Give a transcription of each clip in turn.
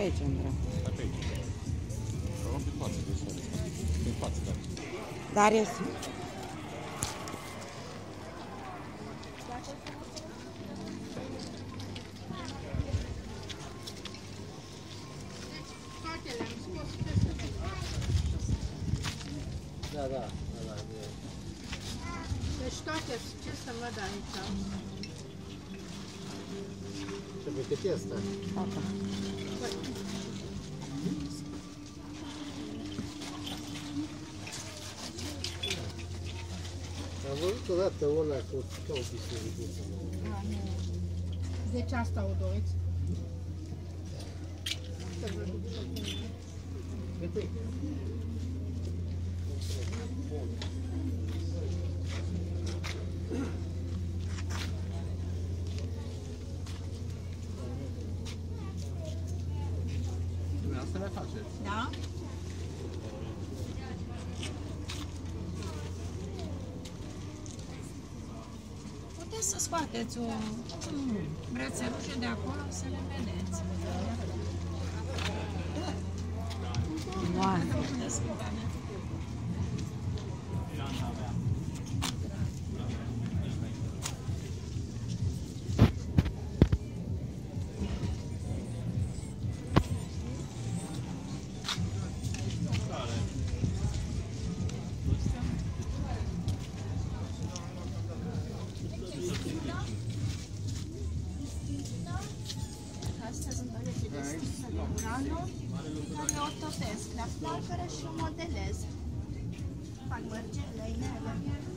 aici, Andra. Stai pe aici. Luăm pe față, de soare. Pe față, da. Darius. Da, da. Deci toate, ce să văd aici? Ce pregătit asta? Am văzut odată una cu ca o bisericuță. Deci asta o doriți? Uite. Asta le faceți. Da? Puteți să scoateți o brățărușă de acolo să le vedeți. Wow. Astea sunt alege de sticlă de Murano, care o topesc la flacără și o modelez. Fac mărgele, inele.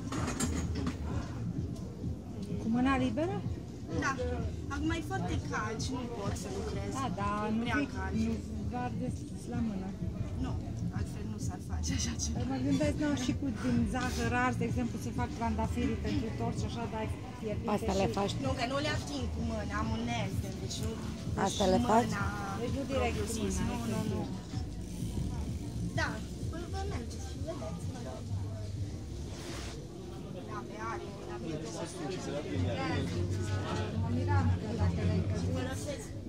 Cu mâna liberă? Da. Acum e foarte cald și nu pot să lucrez. Da, dar nu ardeți la mână. Nu, altfel nu s-ar face așa ceva. Mă gândesc, nu, și cu din zahăr ars, de exemplu, se fac trandafirii pentru torți și așa, dai fierbinte. Asta le faci? Nu, că nu le ating cu mâna, am un neste, deci nu... Asta și le faci? mâna Deci nu direct cu propriu-zis, mâna, nu. Da, păi vă mergeți și vedeți, mă rog. Da, pe are, la mine. Mă miram că dacă le-ai căzut. Mă lăsesc.